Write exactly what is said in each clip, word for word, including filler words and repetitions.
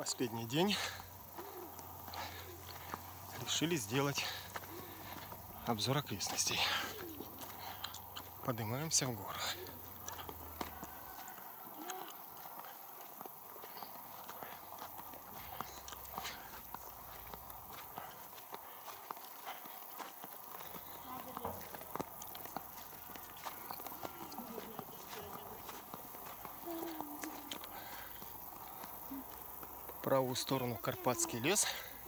Последний день. Решили сделать обзор окрестностей. Поднимаемся в гору. В правую сторону Карпатский лес.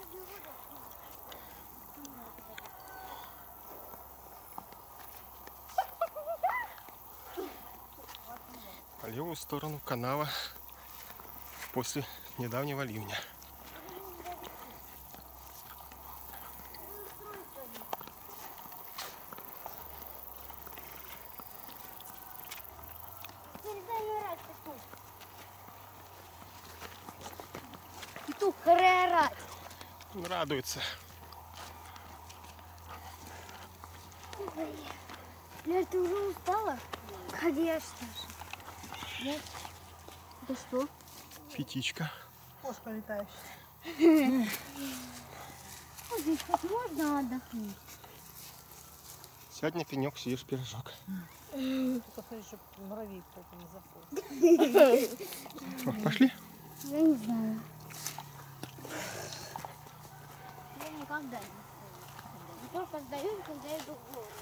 По левую сторону канава после недавнего ливня. Петух орать. Он радуется. Лер, ты уже устала? Конечно же. Нет. Это что? Птичка. Кошка летающая. Вот здесь хоть можно отдохнуть? Сядь на пенек, съешь пирожок. Только смотри, чтобы муравей кто-то не заходит. Что, пошли? Я не знаю. Я никогда не стою. Только сдаюсь, когда иду в гору.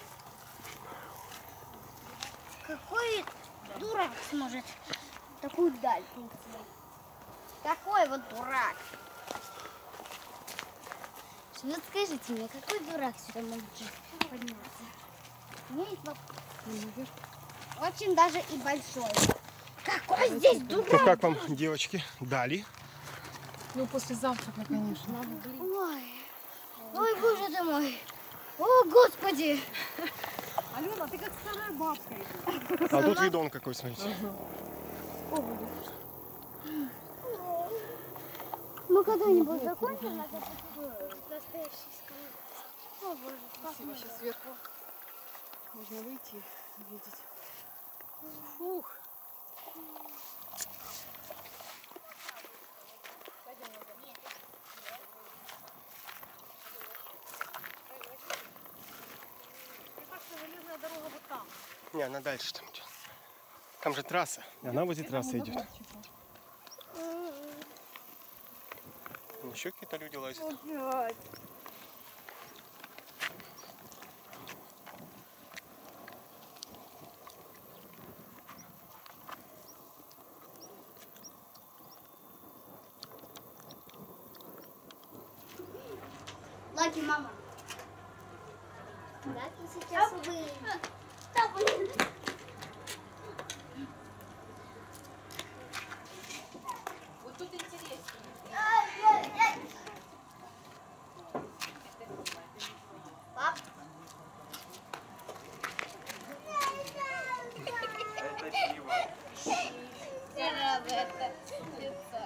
Какой дурак сможет такую даль пройти? Какой вот дурак? Вот скажите мне, какой дурак сюда может подняться? У меня есть вопрос. Очень даже и большой. Какой здесь Ну дурак? как вам, девочки, дали? Ну, после завтрака, конечно. Ой, ой, боже ты мой. О, Господи. Алена, ты как старая бабка. А тут видон какой, смотрите. Мы когда-нибудь закончим на настоящий скалы? О, боже, как мы. Сейчас сверху можно выйти и видеть. Фух. Железная дорога вот там. Не, она дальше там идет. Там же трасса. И она возле трассы идет. Еще какие-то люди лазят. Лаки, мама. Лаки сейчас выйдет. Вот тут интересно. Пап. Это пиво. Это лицо.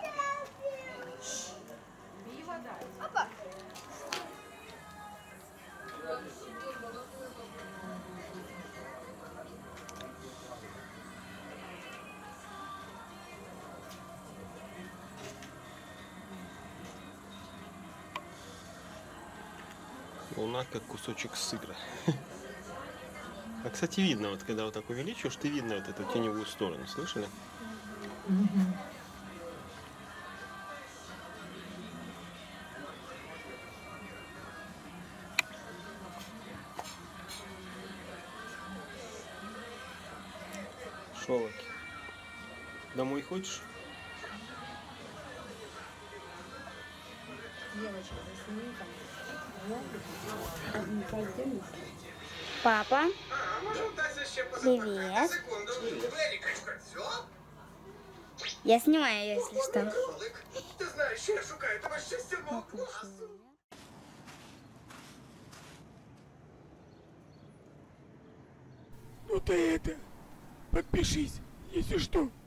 Пиво, да. Папа. Луна как кусочек сыра. А, кстати, видно, вот когда вот так увеличиваешь, ты видно вот эту теневую сторону. Слышали? Шолоки. Домой хочешь? Девочка, засни там. Папа. Привет. Я снимаю, если что. Ти знаєш, я шукаю тебе щастя мого класу. Ну ты это, подпишись, если что.